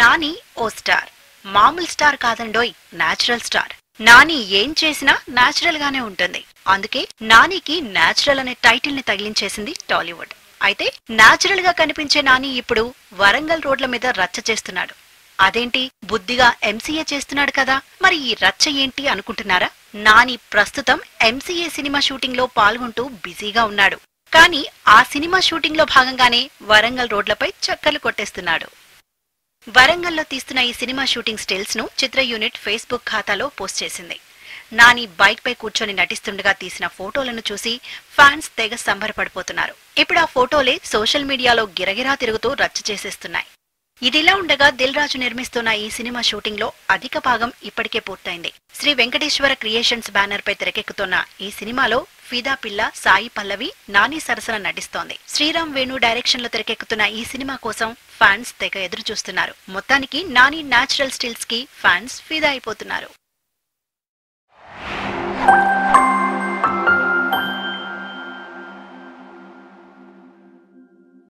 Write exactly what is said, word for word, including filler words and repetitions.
నాని ఓ స్టార్, మామూలు స్టార్ కాదండోయ్, నేచురల్ స్టార్. నాని ఏం చేసినా నేచురల్ గానే ఉంటుంది. అందుకే నానికి నేచురల్ అనే టైటిల్ ని తగిలించేసింది టాలీవుడ్. అయితే నేచురల్ గా కనిపించే నాని ఇప్పుడు వరంగల్ రోడ్ల మీద రచ్చ చేస్తున్నాడు. అదేంటి, బుద్ధిగా ఎంసీఏ చేస్తున్నాడు కదా, మరి ఈ రచ్చ ఏంటి అనుకుంటున్నారా? నాని ప్రస్తుతం ఎంసీఏ సినిమా షూటింగ్ లో పాల్గొంటూ బిజీగా ఉన్నాడు. కానీ ఆ సినిమా షూటింగ్ లో భాగంగానే వరంగల్ రోడ్లపై చక్కర్లు కొట్టేస్తున్నాడు. వరంగల్లో తీస్తున్న ఈ సినిమా షూటింగ్ స్టిల్స్ ను చిత్ర యూనిట్ ఫేస్బుక్ ఖాతాలో పోస్ట్ చేసింది. నాని బైక్ పై కూర్చొని నటిస్తుండగా తీసిన ఫోటోలను చూసి ఫ్యాన్స్ తెగ సంబరపడిపోతున్నారు. ఇప్పుడు ఆ ఫోటోలే సోషల్ మీడియాలో గిరగిరా తిరుగుతూ రచ్చ చేసేస్తున్నాయి. ఇదిలా ఉండగా దిల్ రాజు నిర్మిస్తున్న ఈ సినిమా షూటింగ్ లో అధిక భాగం ఇప్పటికే పూర్తయింది. శ్రీ వెంకటేశ్వర క్రియేషన్స్ బ్యానర్ పై తెరకెక్కుతున్న ఈ సినిమాలో ఫిదా పిల్ల, సాయి పల్లవి, నాని సరసన నటిస్తోంది. శ్రీరామ్ వేణు డైరెక్షన్ లో తెరకెక్కుతున్న ఈ సినిమా కోసం ఫ్యాన్స్ తెగ ఎదురు చూస్తున్నారు. మొత్తానికి నాని నేచురల్ స్టిల్స్ కి ఫ్యాన్స్ ఫిదా అయిపోతున్నారు.